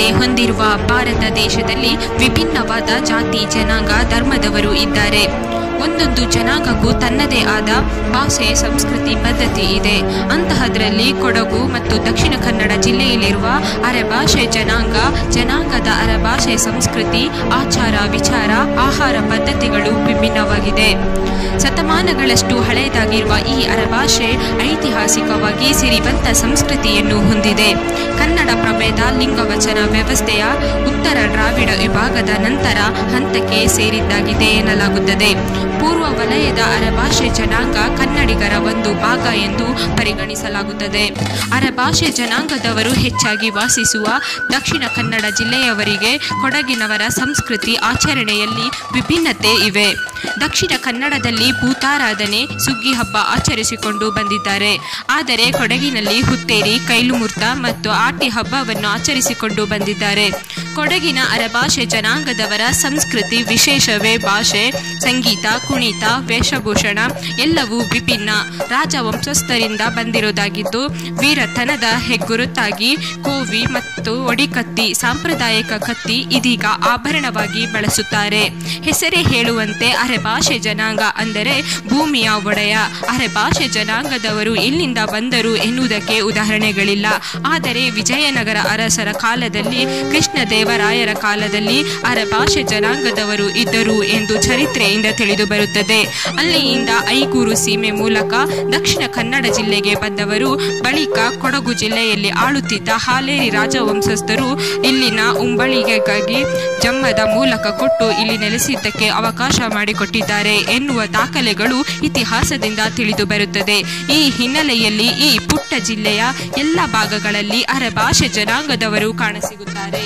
ವಿವಿಧತೆ ಹೊಂದಿರುವ ಭಾರತ ದೇಶದಲ್ಲಿ ವಿಭಿನ್ನವಾದ ಜಾತಿ, ಜನಾಂಗ, ಧರ್ಮದವರು ಇದ್ದಾರೆ. ಒಂದೊಂದು ಜನಾಂಗಕ್ಕೂ ತನ್ನದೇ ಆದ ಭಾಷೆ, ಸಂಸ್ಕೃತಿ, ಪದ್ಧತಿ ಇದೆ. ಅಂತಹದರಲ್ಲಿ ಕೊಡಗು ಮತ್ತು ದಕ್ಷಿಣ ಕನ್ನಡ ಜಿಲ್ಲೆಯಲ್ಲಿರುವ ಅರೆಭಾಷೆ ಜನಾಂಗದ ಅರೆಭಾಷೆ ಸಂಸ್ಕೃತಿ, ಆಚಾರ, ವಿಚಾರ, ಆಹಾರ ಪದ್ಧತಿಗಳು ವಿಭಿನ್ನವಾಗಿದೆ. ಶತಮಾನಗಳಷ್ಟು ಹಳೆಯದಾಗಿರುವ ಈ ಅರೆಭಾಷೆ ಐತಿಹಾಸಿಕವಾಗಿ ಸಿರಿವಂತ ಸಂಸ್ಕೃತಿಯನ್ನು ಹೊಂದಿದೆ. ಕನ್ನಡ ಪ್ರಭೇದ ಲಿಂಗವಚನ ವ್ಯವಸ್ಥೆಯ ಉತ್ತರ ದ್ರಾವಿಡ ವಿಭಾಗದ ನಂತರ ಹಂತಕ್ಕೆ ಸೇರಿದ್ದಾಗಿದೆ ಎನ್ನಲಾಗುತ್ತದೆ. ಪೂರ್ವ ವಲಯದ ಅರೆಭಾಷೆ ಜನಾಂಗ ಕನ್ನಡಿಗರ ಒಂದು ಭಾಗ ಎಂದು ಪರಿಗಣಿಸಲಾಗುತ್ತದೆ. ಅರೆಭಾಷೆ ಜನಾಂಗದವರು ಹೆಚ್ಚಾಗಿ ವಾಸಿಸುವ ದಕ್ಷಿಣ ಕನ್ನಡ ಜಿಲ್ಲೆಯವರಿಗೆ ಕೊಡಗಿನವರ ಸಂಸ್ಕೃತಿ, ಆಚರಣೆಯಲ್ಲಿ ವಿಭಿನ್ನತೆ ಇವೆ. ದಕ್ಷಿಣ ಕನ್ನಡದಲ್ಲಿ ಭೂತಾರಾಧನೆ, ಸುಗ್ಗಿ ಹಬ್ಬ ಆಚರಿಸಿಕೊಂಡು ಬಂದಿದ್ದಾರೆ. ಆದರೆ ಕೊಡಗಿನಲ್ಲಿ ಹುತ್ತೇರಿ, ಕೈಲುಮುರ್ತ ಮತ್ತು ಆಟಿ ಹಬ್ಬವನ್ನು ಆಚರಿಸಿಕೊಂಡು ಬಂದಿದ್ದಾರೆ. ಕೊಡಗಿನ ಅರೆಭಾಷೆ ಜನಾಂಗದವರ ಸಂಸ್ಕೃತಿ ವಿಶೇಷವೇ. ಭಾಷೆ, ಸಂಗೀತ, ಕುಣಿತ, ವೇಷಭೂಷಣ ಎಲ್ಲವೂ ವಿಭಿನ್ನ. ರಾಜವಂಶಸ್ಥರಿಂದ ಬಂದಿರುವುದಾಗಿದ್ದು ವೀರತನದ ಹೆಗ್ಗುರುತಾಗಿ ಕೋವಿ ಮತ್ತು ಒಡಿಕತ್ತಿ, ಸಾಂಪ್ರದಾಯಿಕ ಕತ್ತಿ ಇದೀಗ ಆಭರಣವಾಗಿ ಬಳಸುತ್ತಾರೆ. ಹೆಸರೇ ಹೇಳುವಂತೆ ಅರೆಭಾಷೆ ಜನಾಂಗ ಅಂದರೆ ಭೂಮಿಯ ಒಡೆಯ. ಅರೆಭಾಷೆ ಜನಾಂಗದವರು ಎಲ್ಲಿಂದ ಬಂದರು ಎನ್ನುವುದಕ್ಕೆ ಉದಾಹರಣೆಗಳಿಲ್ಲ. ಆದರೆ ವಿಜಯನಗರ ಅರಸರ ಕಾಲದಲ್ಲಿ, ಕೃಷ್ಣದೇವರಾಯರ ಕಾಲದಲ್ಲಿ ಅರೆಭಾಷೆ ಜನಾಂಗದವರು ಇದ್ದರು ಎಂದು ಚರಿತ್ರೆಯಿಂದ ತಿಳಿದು ಬರುತ್ತದೆ. ಅಲ್ಲಿಯಿಂದ ಐಗೂರು ಸೀಮೆ ಮೂಲಕ ದಕ್ಷಿಣ ಕನ್ನಡ ಜಿಲ್ಲೆಗೆ ಬಂದವರು. ಬಳಿಕ ಕೊಡಗು ಜಿಲ್ಲೆಯಲ್ಲಿ ಆಳುತ್ತಿದ್ದ ಹಾಲೇರಿ ರಾಜವಂಶಸ್ಥರು ಇಲ್ಲಿನ ಉಂಬಳಿಗೆಗಾಗಿ ಜಮ್ಮದ ಮೂಲಕ ಕೊಟ್ಟು ಇಲ್ಲಿ ನೆಲೆಸಿದ್ದಕ್ಕೆ ಅವಕಾಶ ಮಾಡಿಕೊಟ್ಟಿದ್ದಾರೆ ಎನ್ನುವ ದಾಖಲೆಗಳು ಇತಿಹಾಸದಿಂದ ತಿಳಿದು ಬರುತ್ತದೆ. ಈ ಹಿನ್ನೆಲೆಯಲ್ಲಿ ಈ ಪುಟ್ಟ ಜಿಲ್ಲೆಯ ಎಲ್ಲ ಭಾಗಗಳಲ್ಲಿ ಅರೆಭಾಷೆ ಜನಾಂಗದವರು ಕಾಣಸಿಗುತ್ತಾರೆ.